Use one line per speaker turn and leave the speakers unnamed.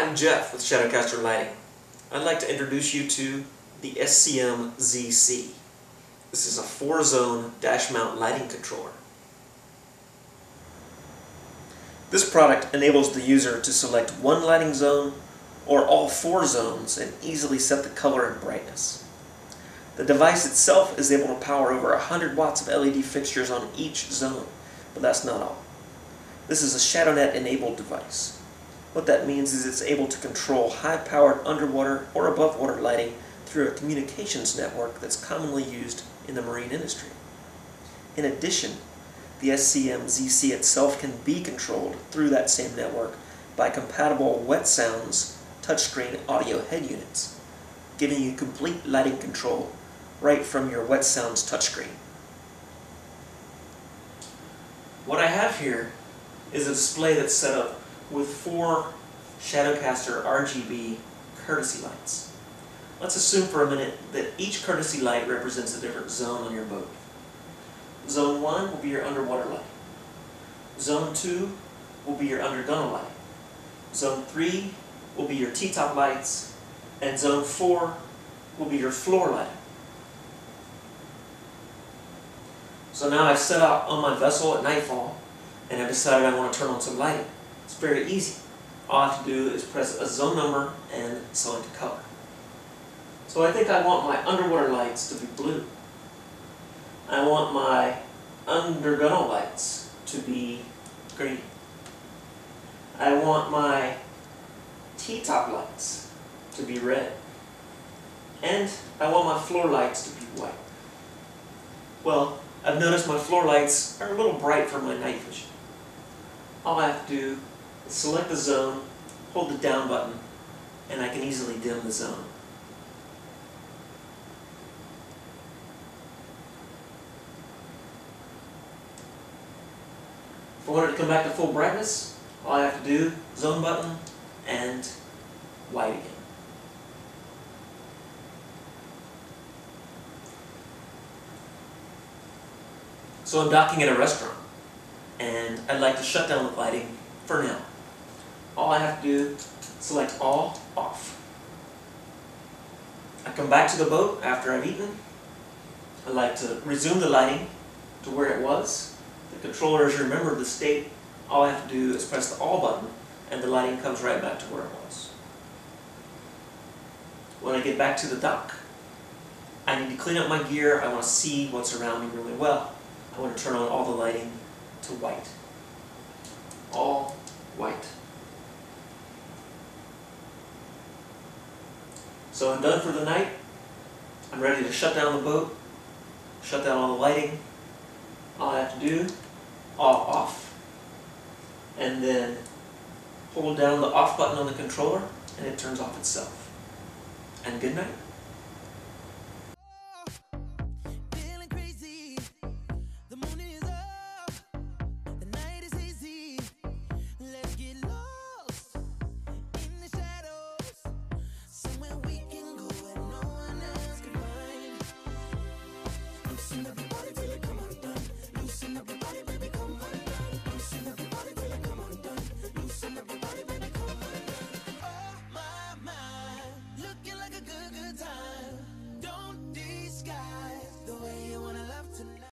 I'm Jeff with Shadowcaster Lighting. I'd like to introduce you to the SCM ZC. This is a 4-zone dash mount lighting controller. This product enables the user to select one lighting zone or all 4 zones and easily set the color and brightness. The device itself is able to power over 100 watts of LED fixtures on each zone, but that's not all. This is a ShadowNet enabled device. What that means is it's able to control high-powered underwater or above-water lighting through a communications network that's commonly used in the marine industry. In addition, the SCM ZC itself can be controlled through that same network by compatible Wet Sounds touchscreen audio head units, giving you complete lighting control right from your Wet Sounds touchscreen. What I have here is a display that's set up with 4 Shadowcaster RGB courtesy lights. Let's assume for a minute that each courtesy light represents a different zone on your boat. Zone 1 will be your underwater light. Zone 2 will be your undergunnel light. Zone 3 will be your T-top lights. And Zone 4 will be your floor light. So now I've set out on my vessel at nightfall and I've decided I want to turn on some lighting. It's very easy. All I have to do is press a zone number and select a color. So I think I want my underwater lights to be blue. I want my undergunnel lights to be green. I want my T-top lights to be red. And I want my floor lights to be white. Well, I've noticed my floor lights are a little bright for my night vision. All I have to do is select the zone, hold the down button, and I can easily dim the zone. If I wanted to come back to full brightness, all I have to do, zone button, and white again. So I'm docking at a restaurant, and I'd like to shut down the lighting for now. All I have to do is select all off. I come back to the boat after I've eaten. I'd like to resume the lighting to where it was. The controller has remembered the state. All I have to do is press the all button and the lighting comes right back to where it was. When I get back to the dock, I need to clean up my gear. I want to see what's around me really well. I want to turn on all the lighting to white. All white. So I'm done for the night. I'm ready to shut down the boat, shut down all the lighting. All I have to do, all off, and then hold down the off button on the controller and it turns off itself. And good night.